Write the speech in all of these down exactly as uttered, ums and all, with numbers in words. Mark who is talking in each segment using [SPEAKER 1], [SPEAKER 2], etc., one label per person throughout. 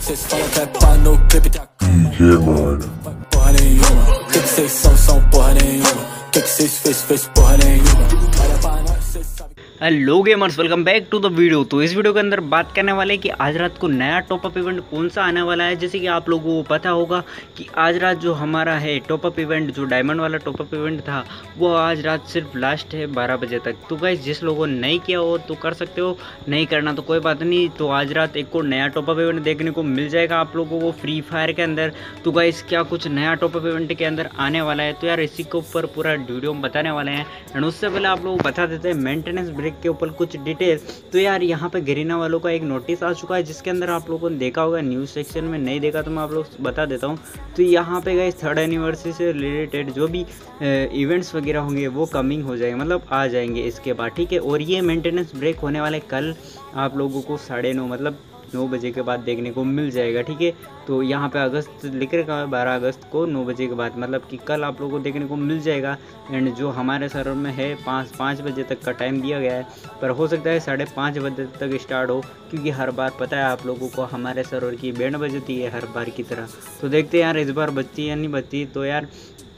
[SPEAKER 1] Vocês falam que é pá no clipe, tá
[SPEAKER 2] D J, mano.
[SPEAKER 1] porra nenhuma. O que que vocês são, são porra nenhuma. O que que vocês fez, fez porra nenhuma. Olha pra nós, vocês sabem.
[SPEAKER 3] Hello gamers, welcome back to the video. तो इस video के अंदर बात करने वाले हैं कि आज रात को नया टॉपअप इवेंट कौन सा आने वाला है। जैसे कि आप लोगों को पता होगा कि आज रात जो हमारा है टॉपअप इवेंट, जो डायमंड वाला टॉपअप इवेंट था, वो आज रात सिर्फ लास्ट है बारह बजे तक। तो गाइस, जिस लोगों ने नहीं किया हो तो कर सकते हो, नहीं करना तो कोई बात नहीं। तो आज रात एक को नया टॉपअप इवेंट देखने को मिल जाएगा आप लोगों को फ्री फायर के अंदर। तो गाइस, क्या कुछ नया टॉपअप इवेंट के अंदर आने वाला है, तो यार इसी के ऊपर पूरा वीडियो में बताने वाले हैं। एंड उससे पहले आप लोगों को बता देते हैं मेंटेनेंस ब्रेक के ऊपर कुछ डिटेल। तो यार यहाँ पे गरीना वालों का एक नोटिस आ चुका है, जिसके अंदर आप लोगों ने देखा होगा, न्यूज़ सेक्शन में नहीं देखा तो मैं आप लोग बता देता हूँ। तो यहाँ पे गाइस थर्ड एनिवर्सरी से रिलेटेड जो भी इवेंट्स वगैरह होंगे वो कमिंग हो जाएंगे, मतलब आ जाएंगे इसके बाद, ठीक है। और ये मेंटेनेंस ब्रेक होने वाले कल आप लोगों को साढ़े नौ मतलब नौ बजे के बाद देखने को मिल जाएगा, ठीक है। तो यहाँ पे अगस्त लिख रखा है, बारह अगस्त को नौ बजे के बाद, मतलब कि कल आप लोगों को देखने को मिल जाएगा। एंड जो हमारे सर्वर में है पाँच पाँच बजे तक का टाइम दिया गया है, पर हो सकता है साढ़े पाँच बजे तक स्टार्ट हो, क्योंकि हर बार पता है आप लोगों को हमारे सर्वर की बैंड बजती है हर बार की तरह। तो देखते हैं यार इस बार बजती या नहीं बजती। तो यार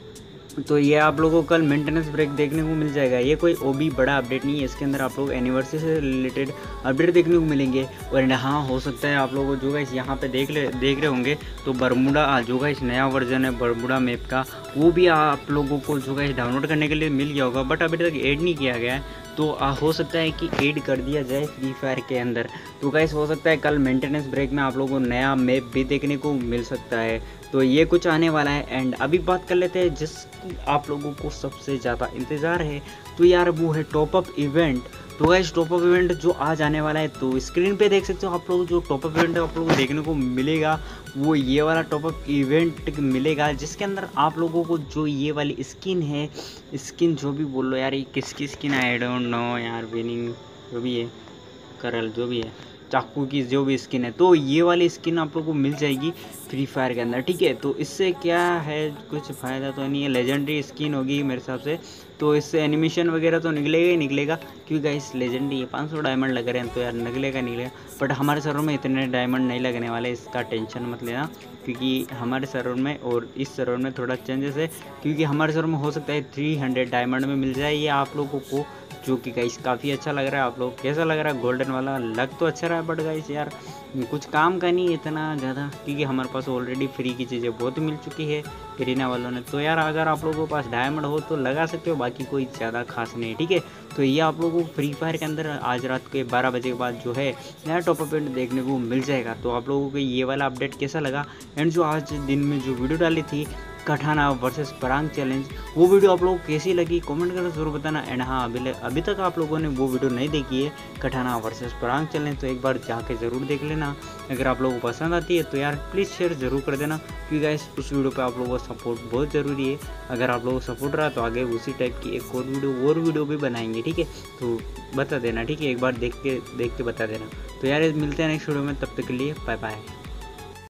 [SPEAKER 3] तो ये आप लोगों को कल मेंटेनेंस ब्रेक देखने को मिल जाएगा। ये कोई ओ भी बड़ा अपडेट नहीं है, इसके अंदर आप लोग एनिवर्सरी से रिलेटेड अपडेट देखने को मिलेंगे। और हाँ, हो सकता है आप लोगों को जो गाइस यहाँ पे देख ले देख रहे होंगे, तो बरमूडा जो गाइस नया वर्जन है बरमूडा मैप का, वो भी आप लोगों को जो गाइस डाउनलोड करने के लिए मिल गया होगा, बट अभी तक ऐड नहीं किया गया है। तो आ, हो सकता है कि ऐड कर दिया जाए फ्री फायर के अंदर। तो गाइस हो सकता है कल मेंटेनेंस ब्रेक में आप लोगों को नया मैप भी देखने को मिल सकता है। तो ये कुछ आने वाला है। एंड अभी बात कर लेते हैं जिस आप लोगों को सबसे ज़्यादा इंतज़ार है, तो यार वो है टॉपअप इवेंट। तो गाइस टॉपअप इवेंट जो आज आने वाला है, तो स्क्रीन पे देख सकते हो आप लोग, जो टॉपअप इवेंट आप लोगों को देखने को मिलेगा वो ये वाला टॉपअप इवेंट मिलेगा, जिसके अंदर आप लोगों को जो ये वाली स्किन है, स्किन जो भी बोल लो यार, ये किसकी स्किन है आई डोंट नो यार, विनिंग जो भी है, करल जो भी है, चाकू की जो भी स्किन है, तो ये वाली स्किन आप लोगों को मिल जाएगी फ्री फायर के अंदर, ठीक है। तो इससे क्या है, कुछ फ़ायदा तो नहीं है, लेजेंडरी स्किन होगी मेरे हिसाब से। तो इससे एनिमेशन वगैरह तो निकलेगा ही निकलेगा, क्योंकि गाइस लेजेंडरी है, पाँच सौ डायमंड लग रहे हैं, तो यार निकलेगा निकलेगा। बट हमारे सर्वर में इतने डायमंड नहीं लगने वाले, इसका टेंशन मत लेना, क्योंकि हमारे सर्वर में और इस सर्वर में थोड़ा चेंजेस है। क्योंकि हमारे सर्वर में हो सकता है थ्री हंड्रेड डायमंड में मिल जाए ये आप लोगों को, जो कि गाइस काफ़ी अच्छा लग रहा है। आप लोग कैसा लग रहा है? गोल्डन वाला लग तो अच्छा रहा है, बट गाइस यार कुछ काम का नहीं है इतना ज़्यादा, क्योंकि हमारे पास ऑलरेडी फ्री की चीज़ें बहुत मिल चुकी है गरीना वालों ने। तो यार अगर आप लोगों के पास डायमंड हो तो लगा सकते हो, बाकी कोई ज़्यादा खास नहीं है, ठीक है। तो ये आप लोगों को फ्री फायर के अंदर आज रात के बारह बजे के बाद जो है नया टॉपअप इवेंट देखने को मिल जाएगा। तो आप लोगों को ये वाला अपडेट कैसा लगा? एंड जो आज दिन में जो वीडियो डाली थी कठाना वर्सेस परांग चैलेंज, वो वीडियो आप लोगों को कैसी लगी कमेंट करके जरूर बताना। एंड हाँ, अभी अभी तक आप लोगों ने वो वीडियो नहीं देखी है कठाना वर्सेस परांग चैलेंज, तो एक बार जाके ज़रूर देख लेना। अगर आप लोगों को पसंद आती है तो यार प्लीज़ शेयर ज़रूर कर देना, क्योंकि गाइस उस वीडियो पे आप लोगों का सपोर्ट बहुत ज़रूरी है। अगर आप लोगों को सपोर्ट रहा तो आगे उसी टाइप की एक और वीडियो और वीडियो भी बनाएंगे, ठीक है। तो बता देना, ठीक है, एक बार देख के देख के बता देना। तो यार मिलते हैं नेक्स्ट वीडियो में, तब तक के लिए बाय बाय।